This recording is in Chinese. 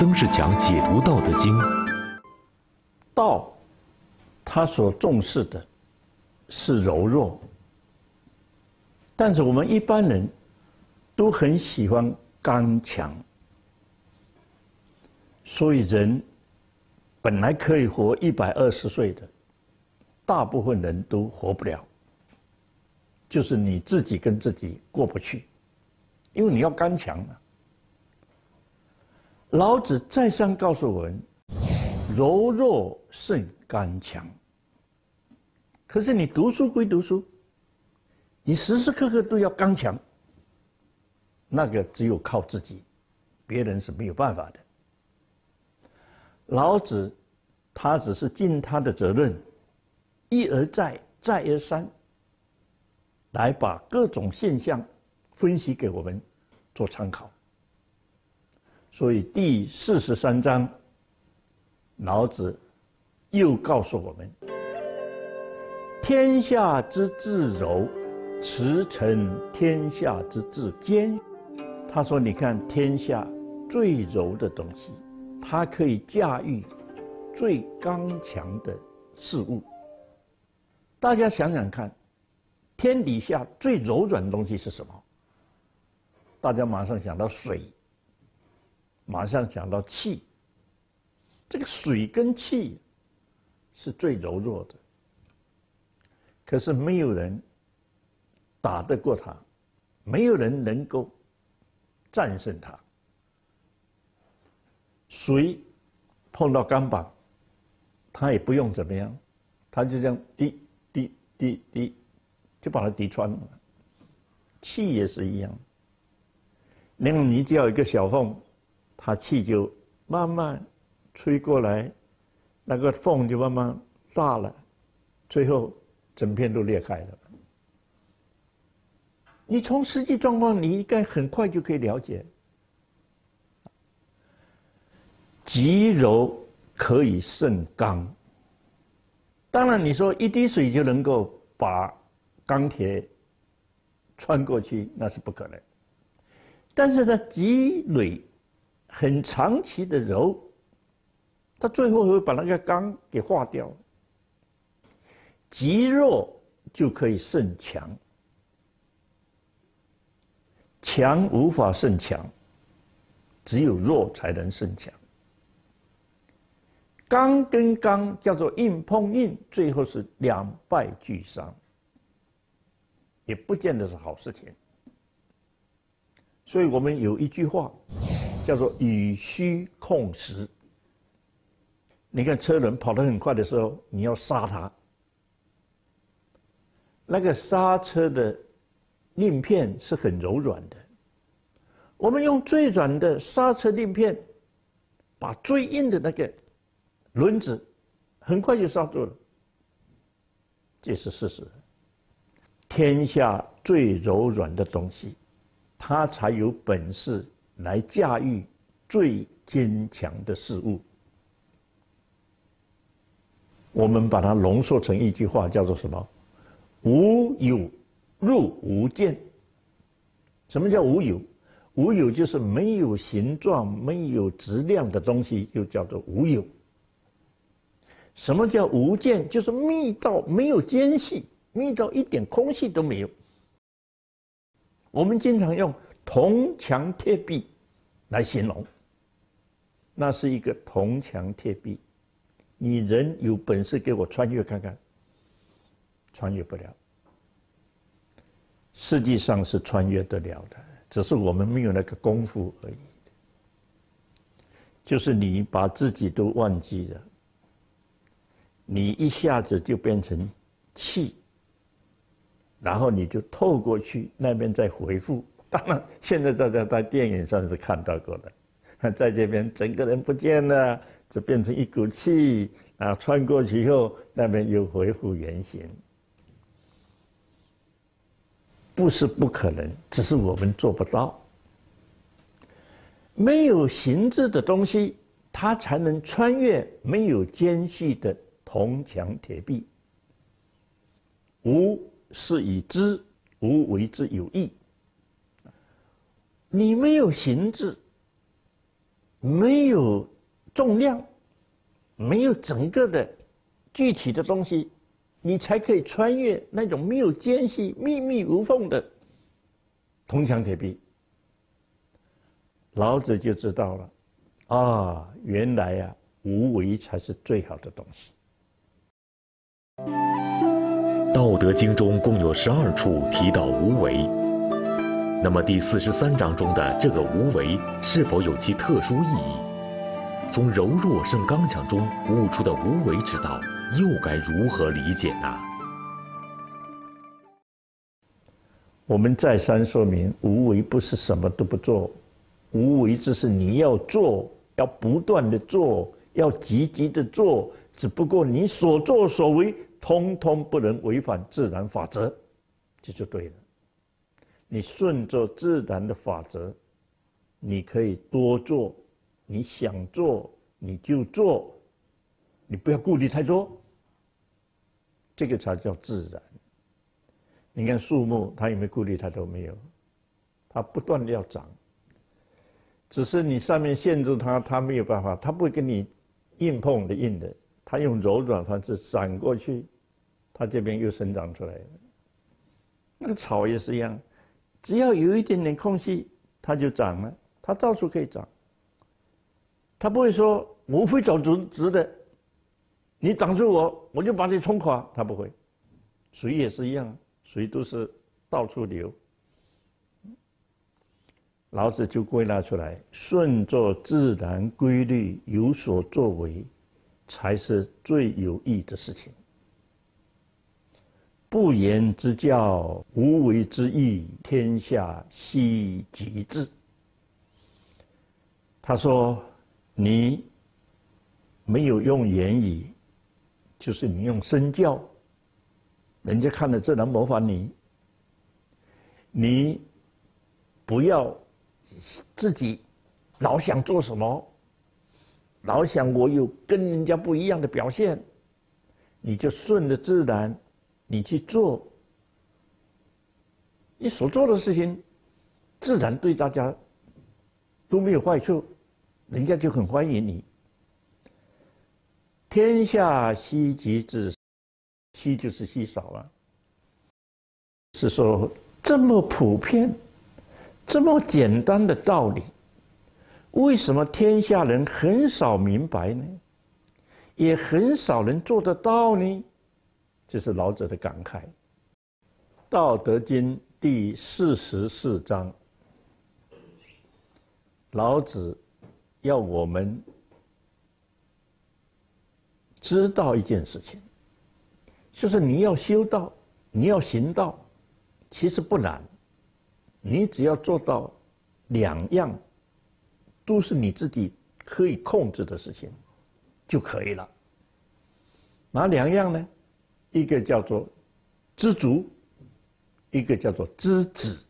曾仕强解读《道德经》。 道，他所重视的是柔弱，但是我们一般人都很喜欢刚强，所以人本来可以活120岁的，大部分人都活不了，就是你自己跟自己过不去，因为你要刚强啊。老子再三告诉我们，柔弱胜刚强。可是你读书归读书，你时时刻刻都要刚强，那个只有靠自己，别人是没有办法的。老子他只是尽他的责任，一而再，再而三，来把各种现象分析给我们做参考。所以第43章，老子又告诉我们：天下之至柔，驰骋天下之至坚。他说：“你看，天下最柔的东西，它可以驾驭最刚强的事物。大家想想看，天底下最柔软的东西是什么？大家马上想到水，马上想到气。这个水跟气是最柔弱的，可是没有人打得过它，没有人能够战胜它。水碰到钢板，它也不用怎么样，它就这样滴滴滴滴，就把它滴穿了。气也是一样，那么你只要有一个小缝，它气就慢慢吹过来，那个缝就慢慢大了，最后整片都裂开了。你从实际状况，你应该很快就可以了解。极柔可以胜刚。当然，你说一滴水就能够把钢铁穿过去，那是不可能。但是它极蕊很长期的柔，它最后会把那个钢给化掉。极弱就可以胜强，强无法胜强，只有弱才能胜强。刚跟刚叫做硬碰硬，最后是两败俱伤，也不见得是好事情。所以我们有一句话叫做以虚控实。你看车轮跑得很快的时候，你要刹它，那个刹车的鳞片是很柔软的，我们用最软的刹车鳞片把最硬的那个轮子很快就刹住了，这是事实。天下最柔软的东西，它才有本事来驾驭最坚强的事物。我们把它浓缩成一句话，叫做什么？无有入无间。什么叫无有？无有就是没有形状、没有质量的东西，就叫做无有。什么叫无间？就是密到没有间隙，密到一点空隙都没有。我们经常用铜墙铁壁来形容，那是一个铜墙铁壁。你人有本事给我穿越看看，穿越不了。实际上是穿越得了的，只是我们没有那个功夫而已。就是你把自己都忘记了，你一下子就变成气，然后你就透过去那边再回复。当然，现在大家在电影上是看到过的，在这边整个人不见了，只变成一股气，然后穿过去以后，那边又恢复原形。不是不可能，只是我们做不到。没有形质的东西，它才能穿越没有间隙的铜墙铁壁。无是以知，无为之有益。你没有形质， 没有重量，没有整个的具体的东西，你才可以穿越那种没有间隙、密密无缝的铜墙铁壁。老子就知道了，啊，原来啊，无为才是最好的东西。 道德经中共有12处提到无为，那么第43章中的这个无为是否有其特殊意义？从柔弱胜刚强中悟出的无为之道，又该如何理解呢？ 我们再三说明，无为不是什么都不做，无为只是你要做，要不断的做，要积极的做，只不过你所作所为通通不能违反自然法则，这就对了。你顺着自然的法则，你可以多做，你想做你就做，你不要顾虑太多，这个才叫自然。你看树木，它有没有顾虑？它都没有，它不断的要长，只是你上面限制它，它没有办法，它不会跟你硬碰的硬的，它用柔软方式闪过去，它这边又生长出来了。那个草也是一样，只要有一点点空隙，它就长了，它到处可以长。它不会说我非走直的，你挡住我就把你冲垮，它不会。水也是一样，水都是到处流。老子就归纳出来，顺着自然规律有所作为，才是最有益的事情。不言之教，无为之义，天下希极至。他说，你没有用言语，就是你用身教，人家看了自然模仿你。你不要自己老想做什么，老想我有跟人家不一样的表现，你就顺着自然，你去做，你所做的事情，自然对大家都没有坏处，人家就很欢迎你。天下希极至，稀就是稀少了，是说这么普遍、这么简单的道理，为什么天下人很少明白呢？也很少人做得到呢？这是老子的感慨。《道德经》第44章，老子要我们知道一件事情，就是你要修道，你要行道，其实不难，你只要做到2样，都是你自己可以控制的事情就可以了。哪2样呢？一个叫做知足，一个叫做知止。